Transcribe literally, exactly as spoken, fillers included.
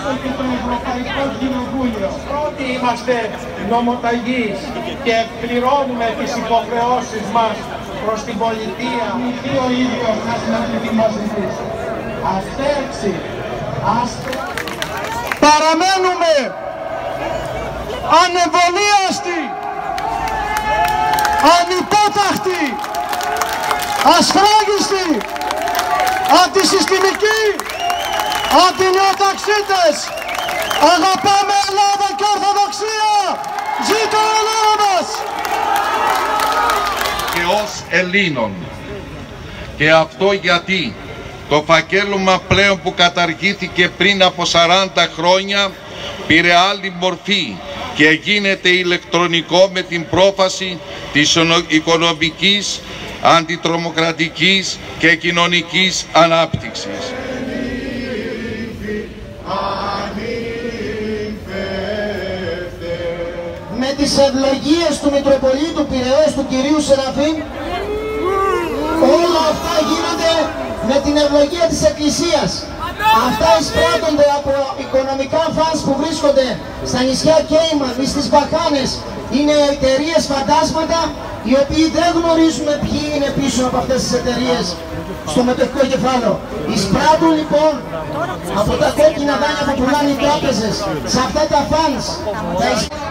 έστω και το Ευρωπαϊκό Κοινοβούλιο. Πρώτοι είμαστε νομοταγείς και εκπληρώνουμε τις υποχρεώσεις μας προς την πολιτεία. Ή ο ίδιος να συναντηθεί μαζί της. Αστέρξη, αστέρξη. Παραμένουμε ανεμβολίαστοι, ανυπόταχτοι, ασφράγιστοι, αντισυστημικοί, αντινεοταξίτες. Αγαπάμε Ελλάδα και Ορθοδοξία. Ζήτω η Ελλάδα μας. Και ως Ελλήνων. Και αυτό γιατί το φακέλωμα πλέον που καταργήθηκε πριν από σαράντα χρόνια πήρε άλλη μορφή και γίνεται ηλεκτρονικό με την πρόφαση της οικονομικής, αντιτρομοκρατικής και κοινωνικής ανάπτυξης. Με τις ευλογίες του Μητροπολίτου Πειραιώς του κυρίου Σεραφείμ, όλα αυτά γίνονται με την ευλογία της Εκκλησίας. Αυτά εισπράττονται από οικονομικά φανς που βρίσκονται στα νησιά Κέιμαν ή στις Μπαχάνες. Είναι εταιρείες φαντάσματα οι οποίοι δεν γνωρίζουμε ποιοι είναι πίσω από αυτές τις εταιρείες στο μετοχικό κεφάλαιο. Εισπράττουν λοιπόν από τα κόκκινα δάνεια που πουλάνε οι τράπεζες σε αυτά τα φανς.